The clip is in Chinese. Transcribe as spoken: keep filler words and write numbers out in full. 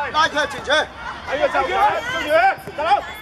拉开进去。 还有小鱼，小鱼，加油！